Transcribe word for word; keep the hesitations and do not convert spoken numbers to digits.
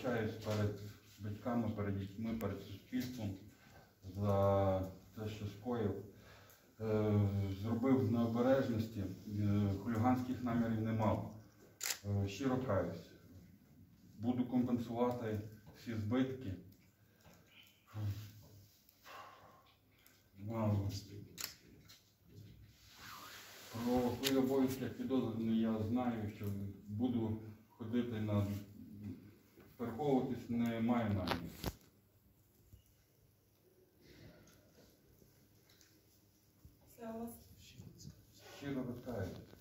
вибачаюсь перед батьками, перед дітьми, перед суспільством за те, що скоїв. Зробив з необережності, хуліганських намірів не мав. Щиро каюсь. Буду компенсувати всі збитки. Про свої обов'язки як підозрюваний я знаю, що буду ходити на переховуватись, не маю наміру. Щиро розкаюсь.